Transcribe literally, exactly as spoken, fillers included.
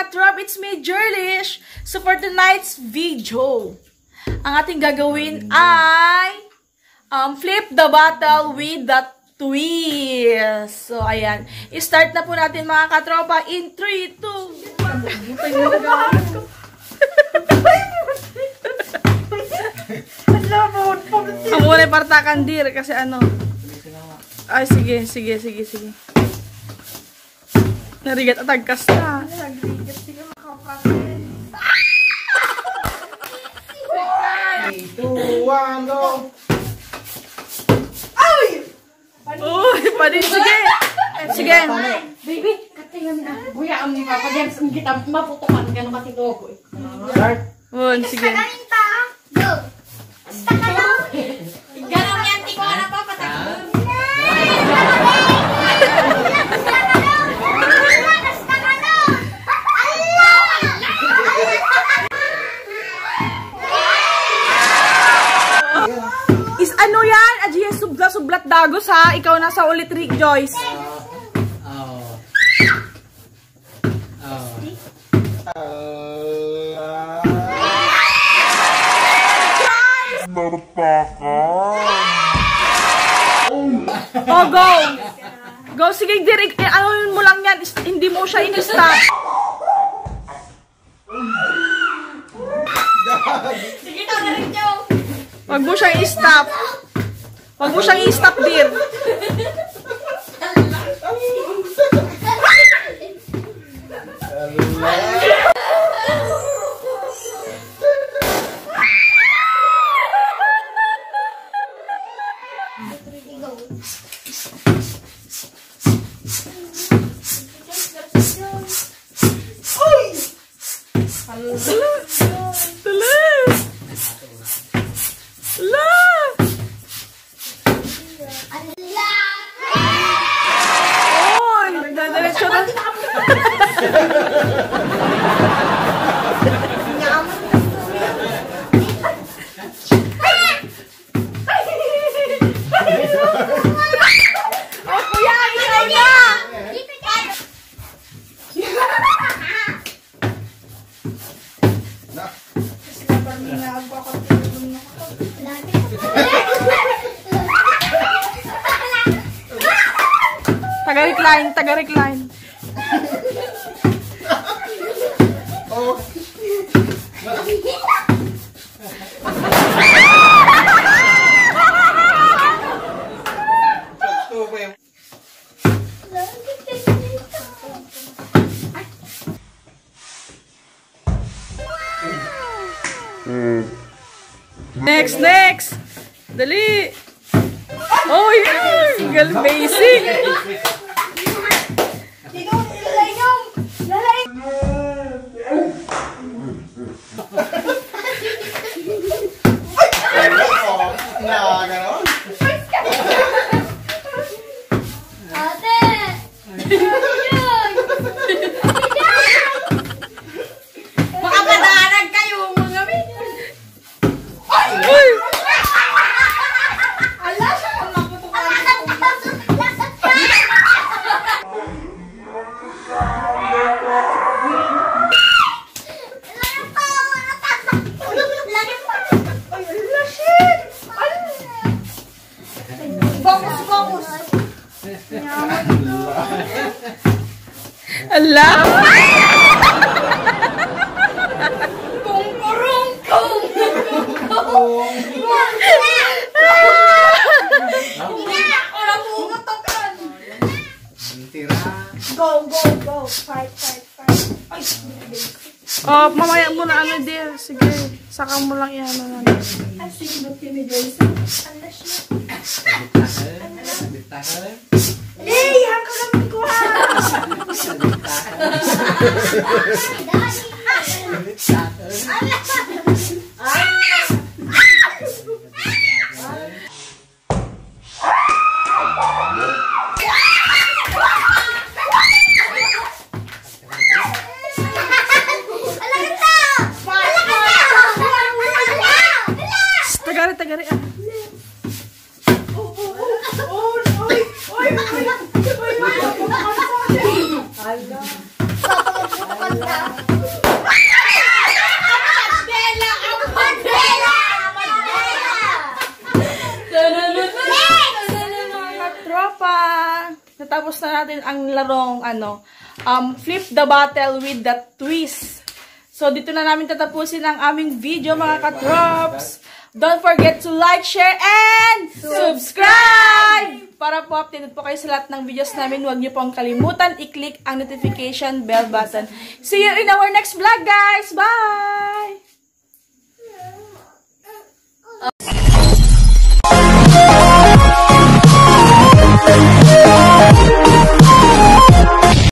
katrop, it's me, Jerlish. So for tonight's video, ang ating gagawin ay um, flip the bottle with the twist. So ayan, i-start na po natin mga katropa in three, two, one. Ang muna partakan dir kasi ano. Ay sige, sige, sige, sige. Narigat at agkas na. Narigat, sige makapagin. three, two, one, go! Ay! Uy, panin, sige! Sige! Baby, katingan na. Buya ang ni Papa James, ang kita maputukan ka na matito ko eh. Start? One, sige. Go! Basta ka lang! Ganang yan, tiko na pa, patakbo. Is ano yan? Ajiya subla sublat dagos ha. Ikaw nasa ulit Rick Joyce. Oh. Oh. Oh, go. Go, sige, Direk. Eh, ano mo lang yan. Hindi mo siya in-stop. Sige na, Rick Joe. Wag mo siyang i-stop. Wag mo siyang i-stop, Dir. Taga-recline, taga-recline. Oh. Next, next. Dali. Oh, yeah. Gal basic. Allah. Kung kurung kung kung. Orang mengotokan. Go go go. Fight fight fight. Ay. Oh, mamaya mo na ano dear. Sige, saka mo lang iyan ano. Ay, sige, buti ni Joyce. Ano siya? Eh, yang ko lang kuha. Tagari, tagari. Oh, oh, oh, oh, oy, oy, oy. Alda. natapos na natin ang larong ano, um, flip the bottle with the twist. So, dito na namin tatapusin ang aming video, mga katrops. Don't forget to like, share, and subscribe! Para po updated po kayo sa lahat ng videos namin, huwag niyo pong kalimutan i-click ang notification bell button. See you in our next vlog, guys! Bye! Oh.